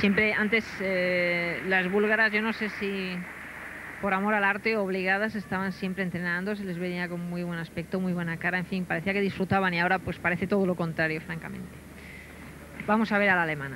Siempre antes las búlgaras, yo no sé si por amor al arte o obligadas, estaban siempre entrenando, se les veía con muy buen aspecto, muy buena cara, en fin, parecía que disfrutaban y ahora pues parece todo lo contrario, francamente. Vamos a ver a la alemana.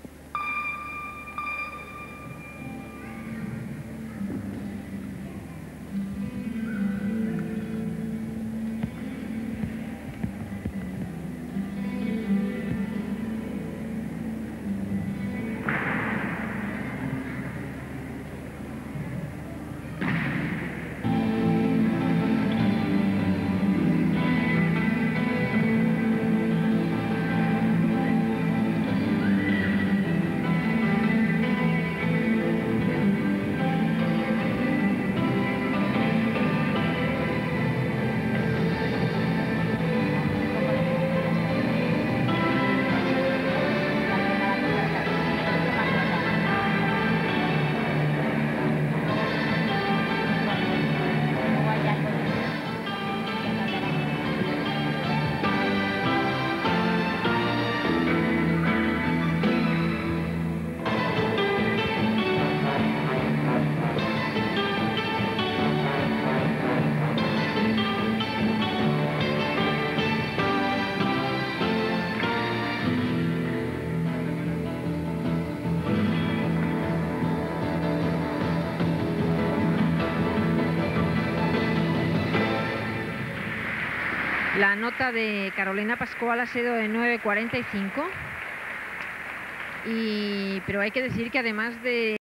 La nota de Carolina Pascual ha sido de 9,45, pero hay que decir que además de